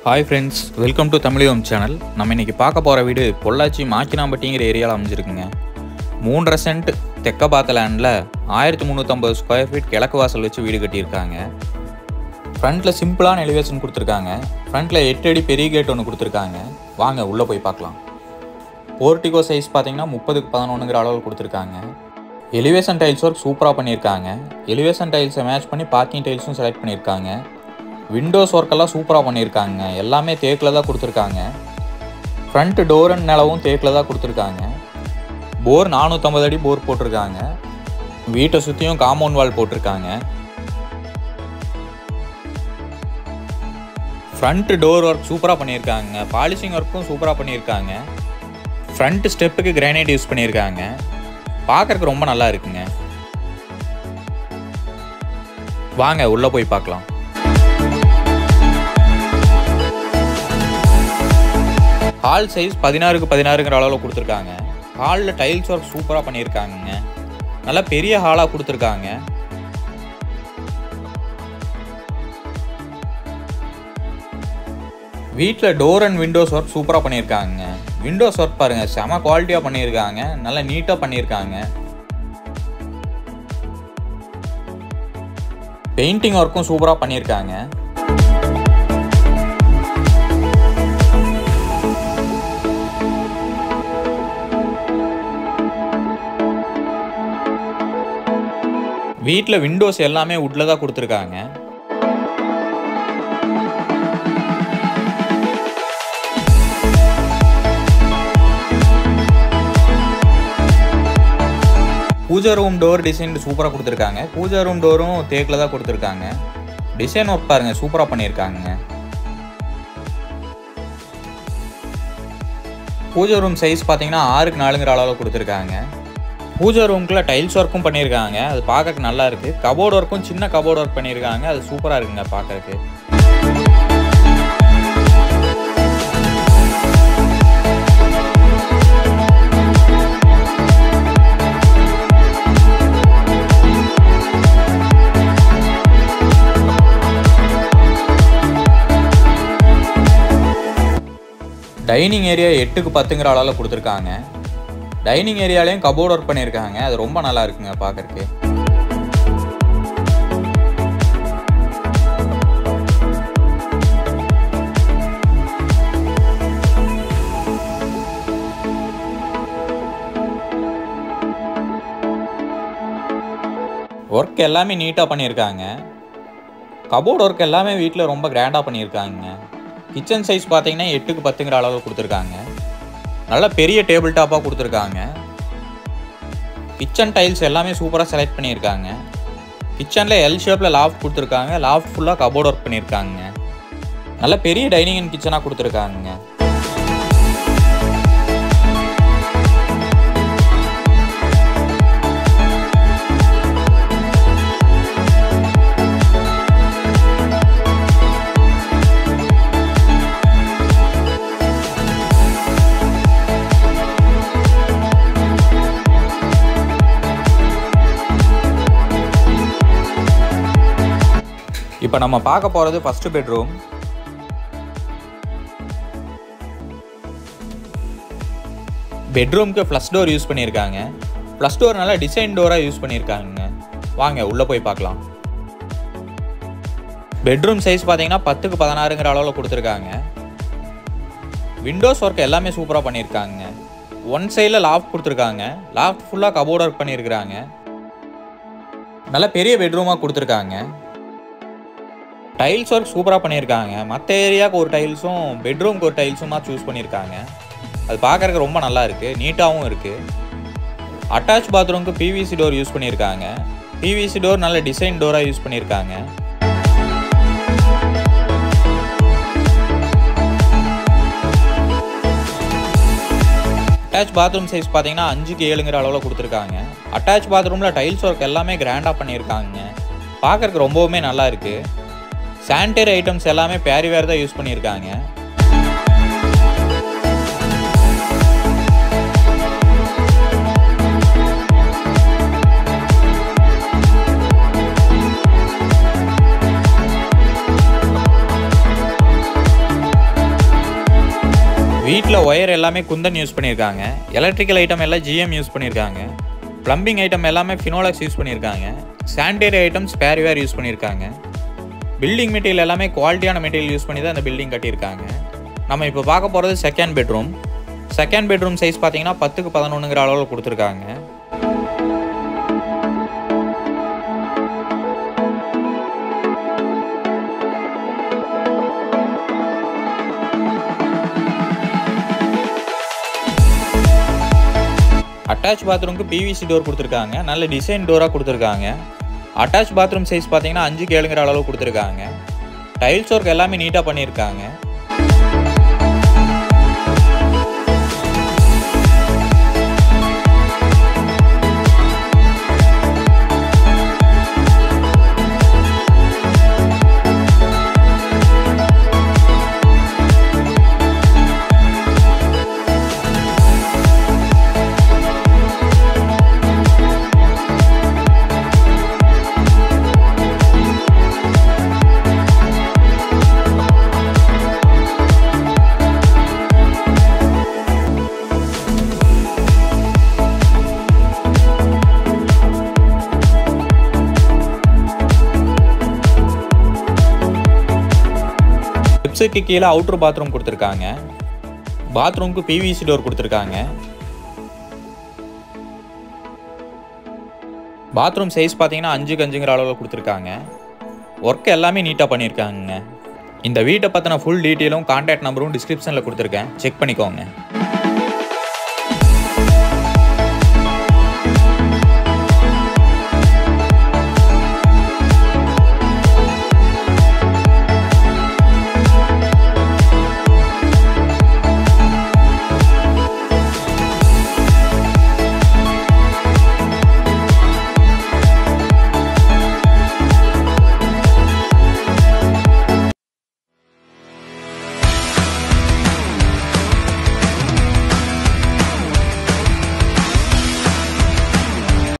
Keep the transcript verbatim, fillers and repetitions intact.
Hi friends, welcome to Tamiliyom channel. நம்ம இன்னைக்கு பார்க்க போற வீடு பொள்ளாச்சி மாக்கினாம்பட்டிங்கிற ஏரியால அமைஞ்சிருக்குங்க. மூன்றரை சென்ட் தெக்க பாத்த லேண்ட்ல ஆயிரத்து முந்நூற்று ஐம்பது ஸ்கொயர் ஃபீட் கிழக்கு வாசல் வச்சு வீடு கட்டியிருக்காங்க. ஃப்ரண்ட்ல சிம்பிளான எலிவேஷன் கொடுத்துருக்காங்க. ஃப்ரண்ட்ல எட்டு அடி பெரிய கேட் ஒன்று கொடுத்துருக்காங்க. வாங்க உள்ள போய் பார்க்கலாம். போர்ட்டிகோ சைஸ் பார்த்தீங்கன்னா முப்பதுக்கு பதினொன்றுங்கிற அளவில் கொடுத்துருக்காங்க. எலிவேஷன் டைல்ஸ் ஒர்க் சூப்பராக பண்ணியிருக்காங்க. எலிவேஷன் டைல்ஸை மேட்ச் பண்ணி பார்க்கிங் டைல்ஸும் செலக்ட் பண்ணியிருக்காங்க. விண்டோஸ் ஒர்க்கெல்லாம் சூப்பராக பண்ணியிருக்காங்க. எல்லாமே தேக்கில் தான் கொடுத்துருக்காங்க. ஃப்ரண்ட் டோர் அண்ட் நிலவும் தேக்கில் தான் கொடுத்துருக்காங்க. போர் நானூற்றம்பது அடி போர் போட்டிருக்காங்க. வீட்டை சுற்றியும் காம்பவுண்ட் வால் போட்டிருக்காங்க. ஃப்ரண்ட் டோர் ஒர்க் சூப்பராக பண்ணியிருக்காங்க. பாலிஷிங் ஒர்க்கும் சூப்பராக பண்ணியிருக்காங்க. ஃப்ரண்ட் ஸ்டெப்புக்கு கிரானைட் யூஸ் பண்ணியிருக்காங்க. பார்க்குறதுக்கு ரொம்ப நல்லா இருக்குங்க. வாங்க உள்ளே போய் பார்க்கலாம். ஹால் சைஸ் பதினாறுக்கு பதினாறுங்கிற அளவில் கொடுத்துருக்காங்க. ஹாலில் டைல்ஸ் ஒர்க் சூப்பராக பண்ணியிருக்காங்க. நல்லா பெரிய ஹாலாக கொடுத்துருக்காங்க. வீட்டில் டோர் அண்ட் விண்டோஸ் ஒர்க் சூப்பராக பண்ணியிருக்காங்க. விண்டோஸ் ஒர்க் பாருங்கள், செம குவாலிட்டியாக பண்ணியிருக்காங்க. நல்லா நீட்டாக பண்ணியிருக்காங்க. பெயிண்டிங் ஒர்க்கும் சூப்பராக பண்ணியிருக்காங்க. வீட்டில் விண்டோஸ் எல்லாமே வுட்ல தான் கொடுத்துருக்காங்க. பூஜா ரூம் டோர் டிசைன் சூப்பராக கொடுத்துருக்காங்க. பூஜா ரூம் டோரும் தேக்கில் தான் கொடுத்துருக்காங்க. டிசைன் ஒர்க் பாருங்க, சூப்பராக பண்ணியிருக்காங்க. பூஜா ரூம் சைஸ் பார்த்தீங்கன்னா ஆறுக்கு நாலுங்கிற அளவில் கொடுத்துருக்காங்க. பூஜா ரூம்குள்ள டைல்ஸ் ஒர்க்கும் பண்ணியிருக்காங்க. அது பார்க்கறதுக்கு நல்லா இருக்குது. கபோர்டு ஒர்க்கும் சின்ன கபோர்டு ஒர்க் பண்ணியிருக்காங்க. அது சூப்பராக இருக்குங்க பார்க்கறதுக்கு. டைனிங் ஏரியா எட்டுக்கு பத்துங்கிற அளவில் கொடுத்துருக்காங்க. டைனிங் ஏரியாலையும் கபோர்ட் ஒர்க் பண்ணியிருக்காங்க. அது ரொம்ப நல்லா இருக்குங்க பார்க்கறதுக்கு. ஒர்க் எல்லாமே நீட்டாக பண்ணியிருக்காங்க. கபோர்ட் ஒர்க் எல்லாமே வீட்டில் ரொம்ப கிராண்டாக பண்ணியிருக்காங்க. கிச்சன் சைஸ் பார்த்தீங்கன்னா எட்டுக்கு பத்துங்கிற அளவில் கொடுத்துருக்காங்க. நல்ல பெரிய டேபிள் டாப்பாக கொடுத்துருக்காங்க. கிச்சன் டைல்ஸ் எல்லாமே சூப்பராக செலக்ட் பண்ணியிருக்காங்க. கிச்சனில் எல் ஷேப்பில் லாஃப்ட் கொடுத்துருக்காங்க. லாஃப்ட் ஃபுல்லாக கபோர்ட் ஒர்க் பண்ணியிருக்காங்க. நல்ல பெரிய டைனிங் அண்ட் கிச்சனாக கொடுத்துருக்காங்க. இப்போ நம்ம பார்க்க போகிறது ஃபர்ஸ்ட் பெட்ரூம். பெட்ரூம்க்கு ஃப்ளஷ் டோர் யூஸ் பண்ணியிருக்காங்க. ஃப்ளஷ் டோர் நல்லா டிசைன் டோராக யூஸ் பண்ணியிருக்காங்க. வாங்க உள்ளே போய் பார்க்கலாம். பெட்ரூம் சைஸ் பார்த்தீங்கன்னா பத்துக்கு பதினாறுங்கிற அளவில் கொடுத்துருக்காங்க. விண்டோஸ் ஒர்க் எல்லாமே சூப்பராக பண்ணியிருக்காங்க. ஒன் சைடில் லாஃப்ட் கொடுத்துருக்காங்க. லாஃப்ட் ஃபுல்லாக கபோர்ட் ஒர்க் பண்ணியிருக்கிறாங்க. நல்ல பெரிய பெட்ரூமாக கொடுத்துருக்காங்க. டைல்ஸ் ஒர்க் சூப்பராக பண்ணியிருக்காங்க. மற்ற ஏரியாவுக்கு ஒரு டைல்ஸும் பெட்ரூம்க்கு ஒரு டைல்ஸுமா சூஸ் பண்ணியிருக்காங்க. அது பார்க்குறதுக்கு ரொம்ப நல்லா இருக்குது. நீட்டாகவும் இருக்குது. அட்டாச் பாத்ரூம்க்கு பிவிசி டோர் யூஸ் பண்ணியிருக்காங்க. பிவிசி டோர் நல்ல டிசைன் டோராக யூஸ் பண்ணியிருக்காங்க. அட்டாச் பாத்ரூம் சைஸ் பார்த்தீங்கன்னா அஞ்சுக்கு ஏழுங்கிற அளவில் கொடுத்துருக்காங்க. அட்டாச் பாத்ரூமில் டைல்ஸ் ஒர்க் எல்லாமே கிராண்டாக பண்ணியிருக்காங்க. பார்க்குறதுக்கு ரொம்பவுமே நல்லா இருக்குது. சானிட்டரி ஐட்டம்ஸ் எல்லாமே பேரிவேர் தான் யூஸ் பண்ணியிருக்காங்க. எல்லாமே குந்தன் யூஸ் பண்ணியிருக்காங்க. எலக்ட்ரிக்கல் ஐட்டம் எல்லாம் ஜிஎம் யூஸ் பண்ணியிருக்காங்க. ப்ளம்பிங் ஐட்டம் எல்லாமே ஃபினோலக்ஸ் யூஸ் பண்ணியிருக்காங்க. சானிடரி ஐட்டம் ஸ்பேர்வேர் யூஸ் பண்ணியிருக்காங்க. பில்டிங் மெட்டீரியல் எல்லாமே குவாலிட்டியான மெட்டீரியல் யூஸ் பண்ணி தான் இந்த பில்டிங் கட்டியிருக்காங்க. நம்ம இப்போ பார்க்க போகிறது second bedroom. Second bedroom size பார்த்தீங்கன்னா பத்துக்கு பதினொன்றுங்கிற அளவில் கொடுத்துருக்காங்க. அட்டாச் பாத்ரூமுக்கு பிவிசி டோர் கொடுத்துருக்காங்க. நல்ல டிசைன் டோராக கொடுத்துருக்காங்க. அட்டாச் பாத்ரூம் சைஸ் பார்த்தீங்கன்னா அஞ்சுக்கு ஏழுங்கிற அளவு கொடுத்துருக்காங்க. டைல்ஸ் ஒர்க் எல்லாமே நீட்டாக பண்ணியிருக்காங்க. ஸ்டெப்ஸுக்கு கீழே அவுட்டர் பாத்ரூம் கொடுத்துருக்காங்க. பாத்ரூமுக்கு பிவிசி டோர் கொடுத்துருக்காங்க. பாத்ரூம் சைஸ் பார்த்தீங்கன்னா அஞ்சுக்கு அஞ்சுங்கிற அளவில் கொடுத்துருக்காங்க. ஒர்க் எல்லாமே நீட்டாக பண்ணியிருக்காங்க. இந்த வீட்டை பற்றின ஃபுல் டீட்டெயிலும் கான்டாக்ட் நம்பரும் டிஸ்கிரிப்ஷனில் கொடுத்துருக்கேன், செக் பண்ணிக்கோங்க.